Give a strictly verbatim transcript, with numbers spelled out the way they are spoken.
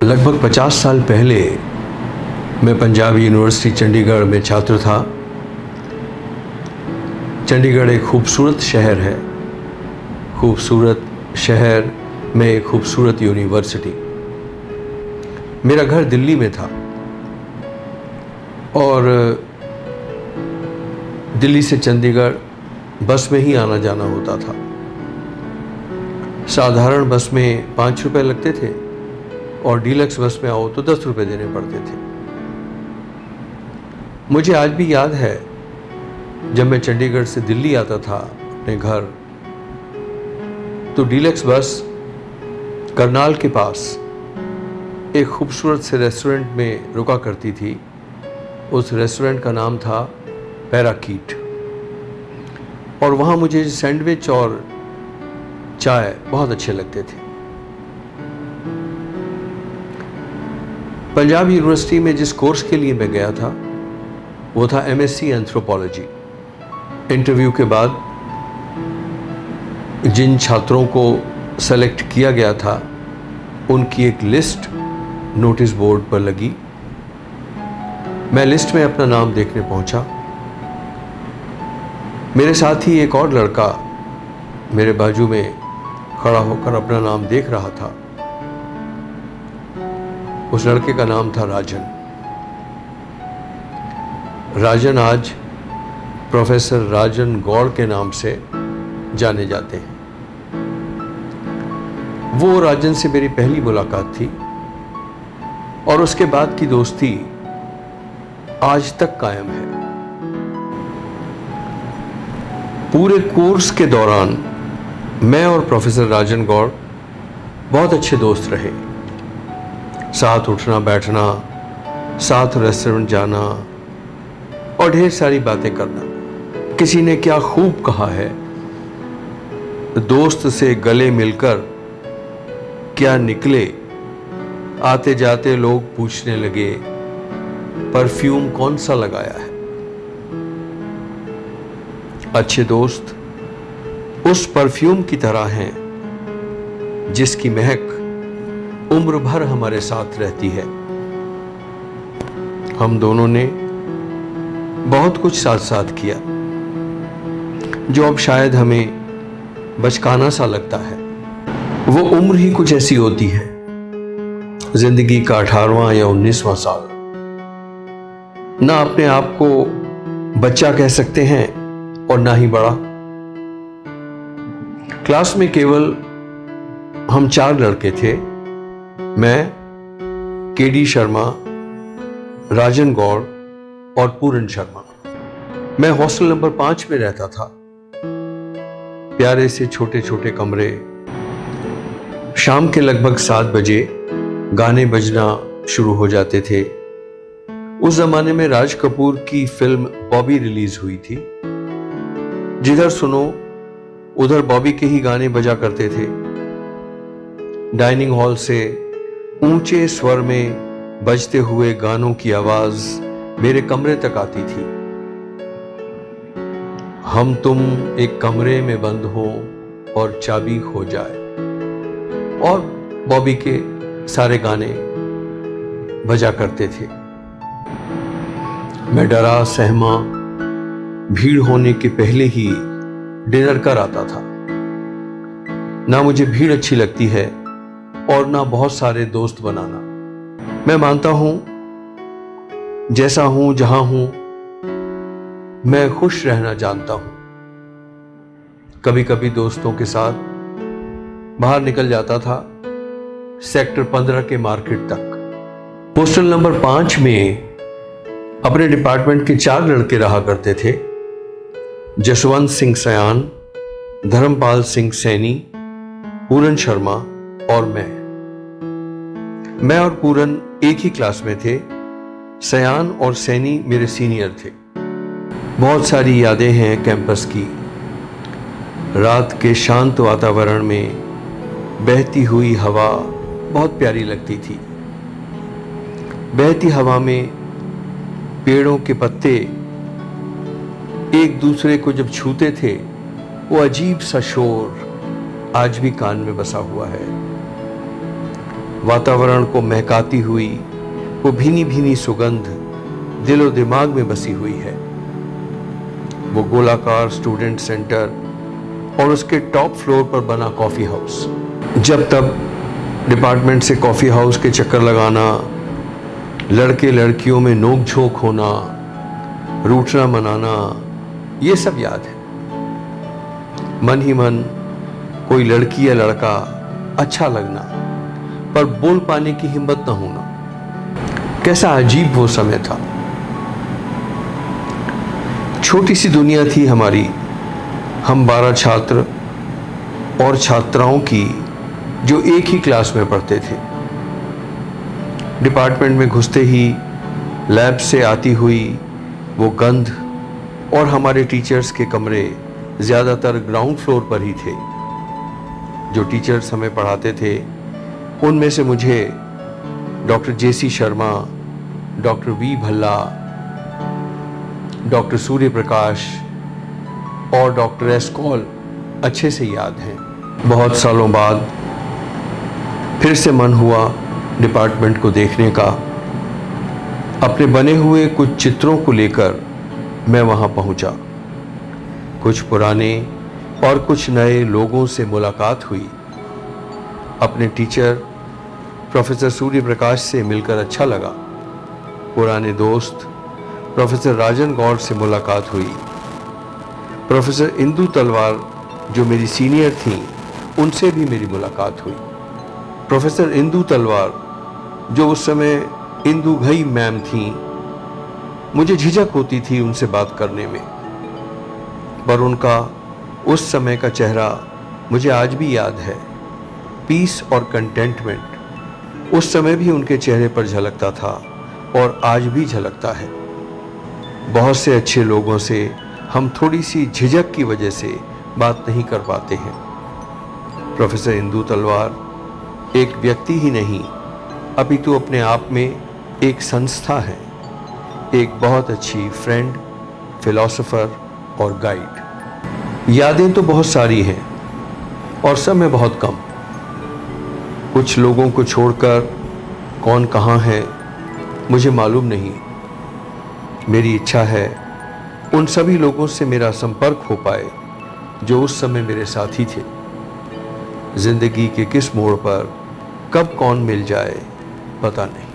लगभग पचास साल पहले मैं पंजाब यूनिवर्सिटी चंडीगढ़ में छात्र था। चंडीगढ़ एक खूबसूरत शहर है। खूबसूरत शहर में एक खूबसूरत यूनिवर्सिटी। मेरा घर दिल्ली में था और दिल्ली से चंडीगढ़ बस में ही आना जाना होता था। साधारण बस में पाँच रुपए लगते थे और डीलक्स बस में आओ तो दस रुपए देने पड़ते थे। मुझे आज भी याद है जब मैं चंडीगढ़ से दिल्ली आता था अपने घर, तो डीलक्स बस करनाल के पास एक खूबसूरत से रेस्टोरेंट में रुका करती थी। उस रेस्टोरेंट का नाम था पैराकीट और वहाँ मुझे सैंडविच और चाय बहुत अच्छे लगते थे। पंजाब यूनिवर्सिटी में जिस कोर्स के लिए मैं गया था वो था एमएससी एंथ्रोपोलॉजी। इंटरव्यू के बाद जिन छात्रों को सेलेक्ट किया गया था उनकी एक लिस्ट नोटिस बोर्ड पर लगी। मैं लिस्ट में अपना नाम देखने पहुंचा। मेरे साथ ही एक और लड़का मेरे बाजू में खड़ा होकर अपना नाम देख रहा था। उस लड़के का नाम था राजन। राजन आज प्रोफेसर राजन गौड़ के नाम से जाने जाते हैं। वो राजन से मेरी पहली मुलाकात थी और उसके बाद की दोस्ती आज तक कायम है। पूरे कोर्स के दौरान मैं और प्रोफेसर राजन गौड़ बहुत अच्छे दोस्त रहे। साथ उठना बैठना, साथ रेस्टोरेंट जाना और ढेर सारी बातें करना। किसी ने क्या खूब कहा है, दोस्त से गले मिलकर क्या निकले, आते जाते लोग पूछने लगे परफ्यूम कौन सा लगाया है। अच्छे दोस्त उस परफ्यूम की तरह हैं जिसकी महक उम्र भर हमारे साथ रहती है। हम दोनों ने बहुत कुछ साथ साथ किया जो अब शायद हमें बचकाना सा लगता है। वो उम्र ही कुछ ऐसी होती है, जिंदगी का अठारहवां या उन्नीसवां साल। ना अपने आप को बच्चा कह सकते हैं और ना ही बड़ा। क्लास में केवल हम चार लड़के थे, मैं, केडी शर्मा, राजन गौड़ और पूरन शर्मा। मैं हॉस्टल नंबर पांच में रहता था। प्यारे से छोटे छोटे कमरे। शाम के लगभग सात बजे गाने बजना शुरू हो जाते थे। उस जमाने में राज कपूर की फिल्म बॉबी रिलीज हुई थी। जिधर सुनो उधर बॉबी के ही गाने बजा करते थे। डाइनिंग हॉल से ऊंचे स्वर में बजते हुए गानों की आवाज मेरे कमरे तक आती थी। हम तुम एक कमरे में बंद हो और चाबी खो जाए, और बॉबी के सारे गाने बजा करते थे। मैं डरा सहमा भीड़ होने के पहले ही डिनर कर आता था। ना मुझे भीड़ अच्छी लगती है और ना बहुत सारे दोस्त बनाना। मैं मानता हूं जैसा हूं जहां हूं मैं खुश रहना जानता हूं। कभी कभी दोस्तों के साथ बाहर निकल जाता था, सेक्टर पंद्रह के मार्केट तक। हॉस्टल नंबर पांच में अपने डिपार्टमेंट के चार लड़के रहा करते थे, जसवंत सिंह सयान, धर्मपाल सिंह सैनी, पूरन शर्मा और मैं। मैं और पूरन एक ही क्लास में थे। सयान और सैनी मेरे सीनियर थे। बहुत सारी यादें हैं कैंपस की। रात के शांत वातावरण में बहती हुई हवा बहुत प्यारी लगती थी। बहती हवा में पेड़ों के पत्ते एक दूसरे को जब छूते थे, वो अजीब सा शोर आज भी कान में बसा हुआ है। वातावरण को महकाती हुई वो भीनी भीनी सुगंध दिलो दिमाग में बसी हुई है। वो गोलाकार स्टूडेंट सेंटर और उसके टॉप फ्लोर पर बना कॉफ़ी हाउस। जब तब डिपार्टमेंट से कॉफ़ी हाउस के चक्कर लगाना, लड़के लड़कियों में नोक झोंक होना, रूठना मनाना, ये सब याद है। मन ही मन कोई लड़की या लड़का अच्छा लगना पर बोल पाने की हिम्मत न होना। कैसा अजीब वो समय था। छोटी सी दुनिया थी हमारी, हम बारह छात्र और छात्राओं की जो एक ही क्लास में पढ़ते थे। डिपार्टमेंट में घुसते ही लैब से आती हुई वो गंध और हमारे टीचर्स के कमरे ज़्यादातर ग्राउंड फ्लोर पर ही थे। जो टीचर्स हमें पढ़ाते थे उनमें से मुझे doctor J C Sharma, doctor V Bhalla, doctor Surya Prakash और डॉक्टर एस कौल अच्छे से याद हैं। बहुत सालों बाद फिर से मन हुआ डिपार्टमेंट को देखने का। अपने बने हुए कुछ चित्रों को लेकर मैं वहाँ पहुँचा। कुछ पुराने और कुछ नए लोगों से मुलाकात हुई। अपने टीचर प्रोफेसर सूर्य प्रकाश से मिलकर अच्छा लगा। पुराने दोस्त प्रोफेसर राजन गौड़ से मुलाकात हुई। प्रोफेसर इंदु तलवार जो मेरी सीनियर थीं, उनसे भी मेरी मुलाकात हुई। प्रोफेसर इंदु तलवार जो उस समय इंदु घई मैम थीं, मुझे झिझक होती थी उनसे बात करने में, पर उनका उस समय का चेहरा मुझे आज भी याद है। पीस और कंटेंटमेंट उस समय भी उनके चेहरे पर झलकता था और आज भी झलकता है। बहुत से अच्छे लोगों से हम थोड़ी सी झिझक की वजह से बात नहीं कर पाते हैं। प्रोफेसर इंदु तलवार एक व्यक्ति ही नहीं, अपितु अपने आप में एक संस्था है, एक बहुत अच्छी फ्रेंड, फिलॉसफर और गाइड। यादें तो बहुत सारी हैं और समय बहुत कम। कुछ लोगों को छोड़कर कौन कहाँ है मुझे मालूम नहीं। मेरी इच्छा है उन सभी लोगों से मेरा संपर्क हो पाए जो उस समय मेरे साथी थे। जिंदगी के किस मोड़ पर कब कौन मिल जाए पता नहीं।